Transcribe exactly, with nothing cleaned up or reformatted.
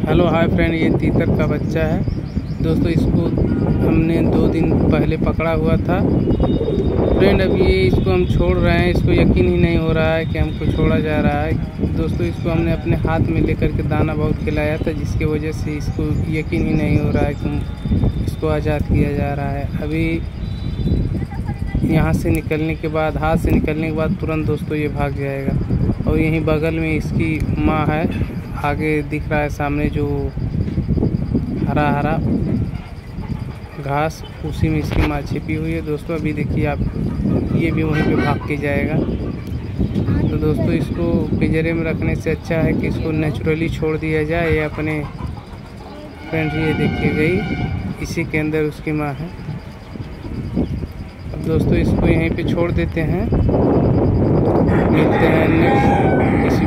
Hello hi friend, ये तीतर का बच्चा है दोस्तों। इसको हमने दो दिन पहले पकड़ा हुआ था फ्रेंड। अभी इसको हम छोड़ रहे हैं। इसको यकीन ही नहीं हो रहा है कि हमको छोड़ा जा रहा है दोस्तों। इसको हमने अपने हाथ में लेकर के दाना बहुत खिलाया था, जिसकी वजह से इसको यकीन ही नहीं हो रहा है कि इसको आज़ाद किया जा रहा है। अभी यहाँ से निकलने के बाद, हाथ से निकलने के बाद तुरंत दोस्तों ये भाग जाएगा। और यहीं बगल में इसकी माँ है, आगे दिख रहा है सामने जो हरा हरा घास, उसी में इसकी माँ छिपी हुई है दोस्तों। अभी देखिए आप, ये भी वहीं पे भाग के जाएगा। तो दोस्तों इसको पिंजरे में रखने से अच्छा है कि इसको नेचुरली छोड़ दिया जाए। ये अपने फ्रेंड, ये देखिए गई, इसी के अंदर उसकी माँ है। अब दोस्तों इसको यहीं पे छोड़ देते हैं। मिलते हैं नेक्स्ट